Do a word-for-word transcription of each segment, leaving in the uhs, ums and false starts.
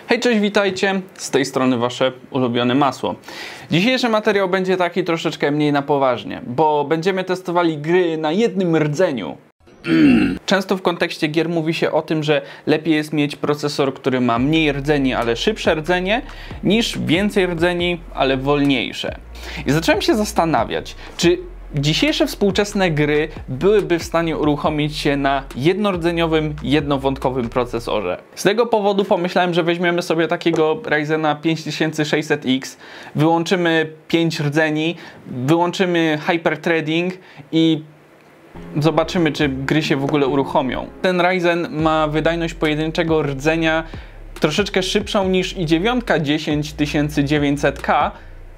Hej, cześć, witajcie, z tej strony wasze ulubione masło. Dzisiejszy materiał będzie taki troszeczkę mniej na poważnie, bo będziemy testowali gry na jednym rdzeniu. Często w kontekście gier mówi się o tym, że lepiej jest mieć procesor, który ma mniej rdzeni, ale szybsze rdzenie, niż więcej rdzeni, ale wolniejsze. I zacząłem się zastanawiać, czy dzisiejsze współczesne gry byłyby w stanie uruchomić się na jednordzeniowym, jednowątkowym procesorze. Z tego powodu pomyślałem, że weźmiemy sobie takiego Ryzena pięć tysięcy sześćset X, wyłączymy pięć rdzeni, wyłączymy hyperthreading i zobaczymy, czy gry się w ogóle uruchomią. Ten Ryzen ma wydajność pojedynczego rdzenia troszeczkę szybszą niż i dziewięć dziesięć tysięcy dziewięćset K,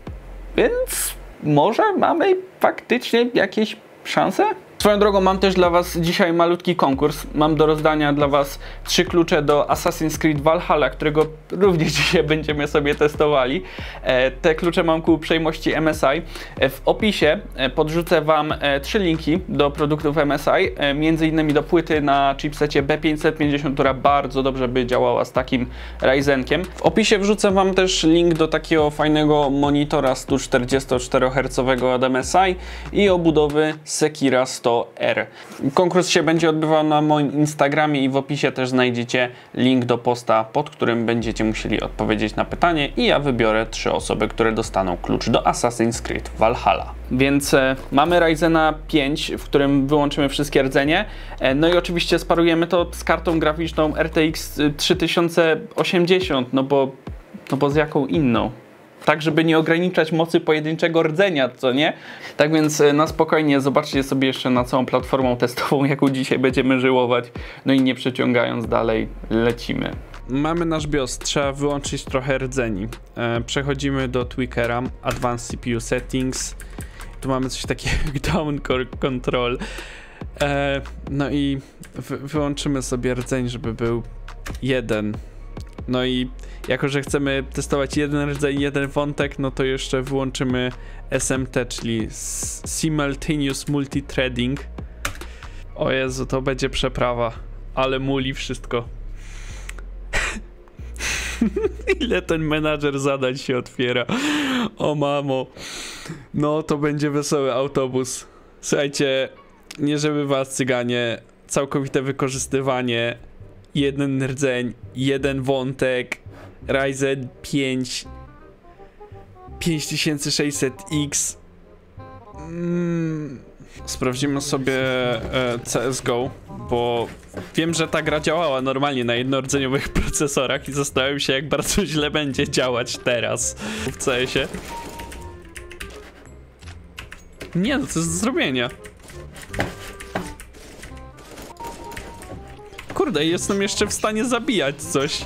więc może mamy faktycznie jakieś szanse? Swoją drogą mam też dla was dzisiaj malutki konkurs. Mam do rozdania dla was trzy klucze do Assassin's Creed Valhalla, którego również dzisiaj będziemy sobie testowali. E, te klucze mam ku uprzejmości M S I. E, w opisie e, podrzucę wam e, trzy linki do produktów M S I, e, między innymi do płyty na chipsecie B pięćset pięćdziesiąt, która bardzo dobrze by działała z takim Ryzenkiem. W opisie wrzucę wam też link do takiego fajnego monitora sto czterdziestoczterohercowego od M S I i obudowy Sekira sto R. Konkurs się będzie odbywał na moim Instagramie i w opisie też znajdziecie link do posta, pod którym będziecie musieli odpowiedzieć na pytanie i ja wybiorę trzy osoby, które dostaną klucz do Assassin's Creed Valhalla. Więc e, mamy Ryzena pięć, w którym wyłączymy wszystkie rdzenie. E, no i oczywiście sparujemy to z kartą graficzną R T X trzy tysiące osiemdziesiąt, no bo, no bo z jaką inną? Tak, żeby nie ograniczać mocy pojedynczego rdzenia, co nie? Tak więc na spokojnie zobaczcie sobie jeszcze na całą platformą testową, jaką dzisiaj będziemy żyłować. No i nie przeciągając dalej, lecimy. Mamy nasz BIOS, trzeba wyłączyć trochę rdzeni. E, przechodzimy do Tweakera, Advanced C P U Settings. Tu mamy coś takiego jak Down Control. E, no i wy wyłączymy sobie rdzeń, żeby był jeden. No i jako, że chcemy testować jeden rdzeń, jeden wątek, no to jeszcze wyłączymy S M T, czyli Simultaneous Multithreading. O Jezu, to będzie przeprawa, ale muli wszystko. Ile ten menadżer zadań się otwiera. O mamo. No to będzie wesoły autobus. Słuchajcie, nie żeby was cyganie, całkowite wykorzystywanie. Jeden rdzeń, jeden wątek, Ryzen pięć pięć tysięcy sześćset X. Mm. Sprawdzimy sobie e, C S G O, bo wiem, że ta gra działała normalnie na jednordzeniowych procesorach i zastanawiam się, jak bardzo źle będzie działać teraz w C S-ie. Nie, no to jest do zrobienia. Kurde, jestem jeszcze w stanie zabijać coś.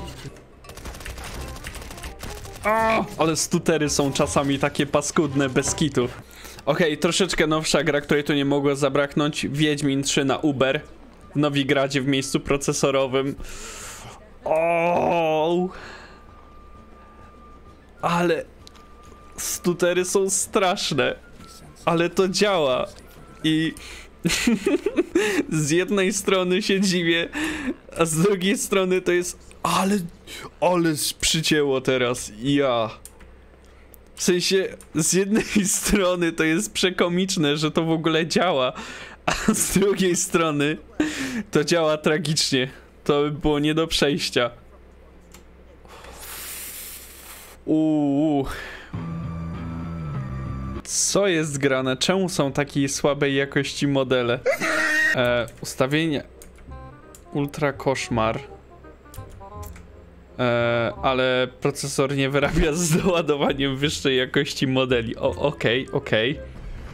O, ale stutery są czasami takie paskudne, bez kitu. Okej, okay, troszeczkę nowsza gra, której tu nie mogło zabraknąć. Wiedźmin trzy na Uber. W Nowigradzie, w miejscu procesorowym. O, ale stutery są straszne. Ale to działa. I z jednej strony się dziwię, a z drugiej strony to jest... Ale... Ale przycięło teraz. Ja... W sensie, z jednej strony to jest przekomiczne, że to w ogóle działa, a z drugiej strony to działa tragicznie. To by było nie do przejścia. Uuu. Co jest grane? Czemu są takiej słabej jakości modele? E, ustawienie ultra koszmar. E, ale procesor nie wyrabia z doładowaniem wyższej jakości modeli. O, okej, okay, okej. Okay.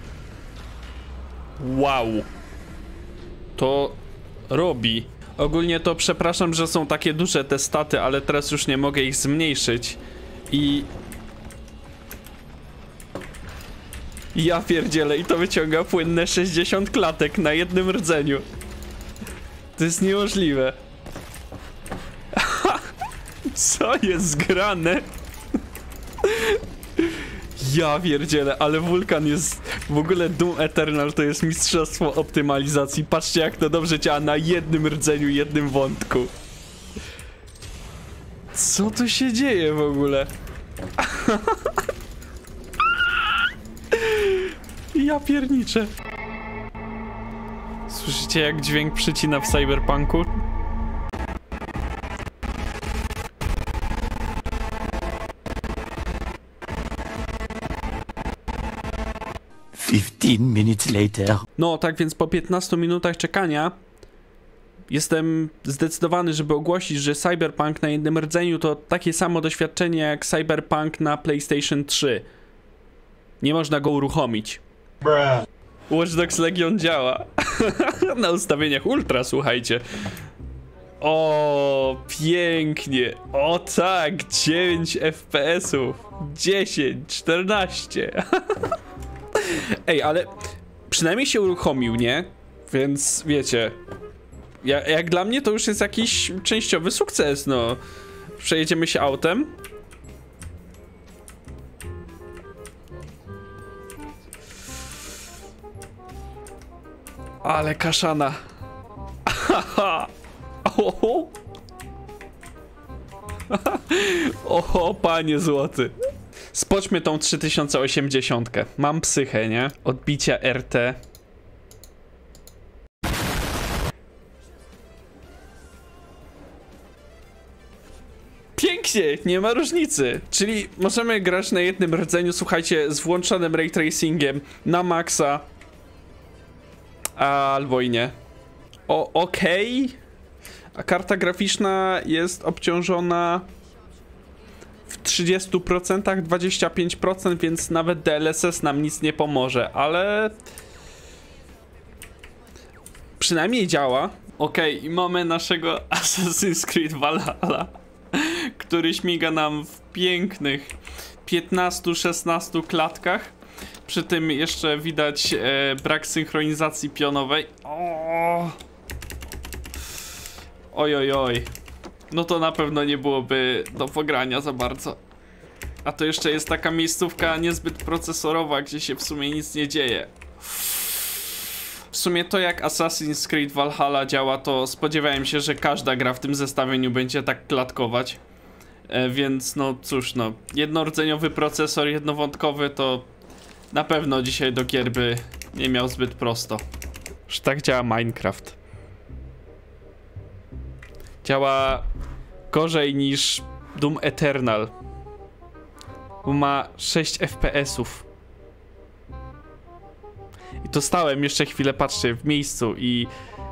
Wow. To robi. Ogólnie to przepraszam, że są takie duże te staty, ale teraz już nie mogę ich zmniejszyć. I... Ja pierdzielę, i to wyciąga płynne sześćdziesiąt klatek na jednym rdzeniu. To jest niemożliwe. Co jest grane? Ja pierdzielę, ale Wulkan jest... W ogóle Doom Eternal to jest mistrzostwo optymalizacji. Patrzcie, jak to dobrze działa na jednym rdzeniu, jednym wątku. Co tu się dzieje w ogóle? Ja pierniczę. Słyszycie, jak dźwięk przycina w Cyberpunku? fifteen minutes later. No, tak więc po piętnastu minutach czekania jestem zdecydowany, żeby ogłosić, że Cyberpunk na jednym rdzeniu to takie samo doświadczenie jak Cyberpunk na PlayStation trzy. Nie można go uruchomić. Bruh. Watch Dogs Legion działa. Na ustawieniach ultra, słuchajcie. O, pięknie. O tak, dziewięć F P S ów. dziesięć, czternaście. Ej, ale przynajmniej się uruchomił, nie? Więc wiecie, ja, jak dla mnie to już jest jakiś częściowy sukces, no. Przejedziemy się autem. Ale kaszana. Oho. Oho, panie złoty. Spoczmy tą trzy tysiące osiemdziesiąt. Mam psychę, nie? Odbicia R T. Pięknie, nie ma różnicy. Czyli możemy grać na jednym rdzeniu, słuchajcie, z włączonym ray tracingiem na maksa. Albo i nie. O, okej. Okay. A karta graficzna jest obciążona w trzydziestu procentach, dwadzieścia pięć procent, więc nawet D L S S nam nic nie pomoże, ale przynajmniej działa. Okej, okay, i mamy naszego Assassin's Creed Valhalla, który śmiga nam w pięknych piętnastu szesnastu klatkach. Przy tym jeszcze widać e, brak synchronizacji pionowej. O! Oj, oj, oj. No to na pewno nie byłoby do pogrania za bardzo. A to jeszcze jest taka miejscówka niezbyt procesorowa, gdzie się w sumie nic nie dzieje. W sumie to, jak Assassin's Creed Valhalla działa, to spodziewałem się, że każda gra w tym zestawieniu będzie tak klatkować. E, więc no cóż, no, jednordzeniowy procesor, jednowątkowy to na pewno dzisiaj do gier by nie miał zbyt prosto. Że tak działa Minecraft. Działa gorzej niż Doom Eternal. Bo ma sześć F P S ów. I to stałem jeszcze chwilę, patrzcie, w miejscu i...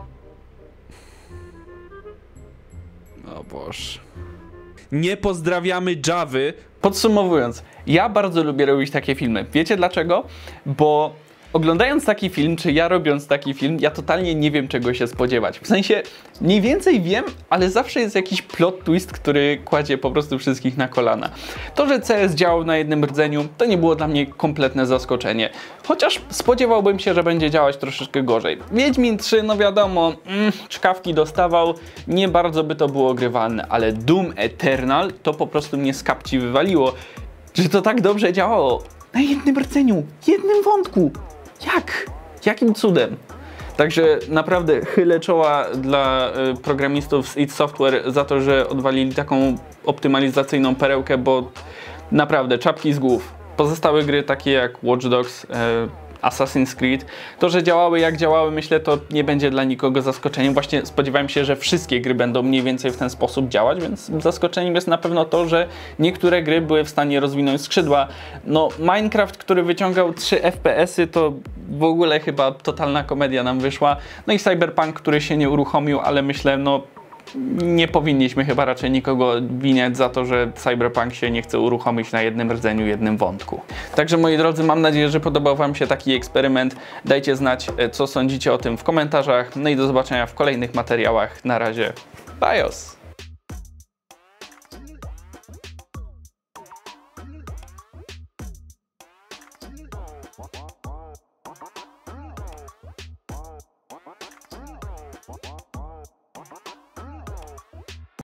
O Boże. Nie pozdrawiamy Javy. Podsumowując, ja bardzo lubię robić takie filmy. Wiecie dlaczego? Bo oglądając taki film, czy ja robiąc taki film, ja totalnie nie wiem, czego się spodziewać. W sensie, mniej więcej wiem, ale zawsze jest jakiś plot twist, który kładzie po prostu wszystkich na kolana. To, że C S działał na jednym rdzeniu, to nie było dla mnie kompletne zaskoczenie. Chociaż spodziewałbym się, że będzie działać troszeczkę gorzej. Wiedźmin trzy, no wiadomo, mm, czkawki dostawał, nie bardzo by to było grywalne, ale Doom Eternal to po prostu mnie z kapci wywaliło, że to tak dobrze działało. Na jednym rdzeniu, jednym wątku. Jak? Jakim cudem? Także naprawdę chylę czoła dla y, programistów z id Software za to, że odwalili taką optymalizacyjną perełkę, bo naprawdę czapki z głów. Pozostałe gry takie jak Watch Dogs, y, Assassin's Creed, to, że działały jak działały, myślę, to nie będzie dla nikogo zaskoczeniem. Właśnie spodziewałem się, że wszystkie gry będą mniej więcej w ten sposób działać, więc zaskoczeniem jest na pewno to, że niektóre gry były w stanie rozwinąć skrzydła. No, Minecraft, który wyciągał trzy F P S y, to w ogóle chyba totalna komedia nam wyszła. No i Cyberpunk, który się nie uruchomił, ale myślę, no nie powinniśmy chyba raczej nikogo winiać za to, że Cyberpunk się nie chce uruchomić na jednym rdzeniu, jednym wątku. Także moi drodzy, mam nadzieję, że podobał wam się taki eksperyment. Dajcie znać, co sądzicie o tym w komentarzach. No i do zobaczenia w kolejnych materiałach. Na razie, bajos!